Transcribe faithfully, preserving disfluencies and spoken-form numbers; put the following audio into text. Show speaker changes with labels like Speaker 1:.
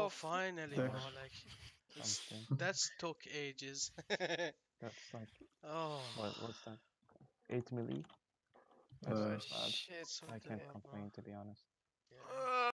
Speaker 1: Oh, finally,
Speaker 2: Six.
Speaker 1: bro. Like, it's,
Speaker 3: Something.
Speaker 1: that's took ages.
Speaker 3: That's like
Speaker 1: Oh,
Speaker 3: what? What's that? Eight milli.
Speaker 2: Uh,
Speaker 3: That's not bad.
Speaker 4: Shit.
Speaker 1: so
Speaker 3: I can't
Speaker 1: bad, bro.
Speaker 3: complain, to be honest.
Speaker 1: Yeah.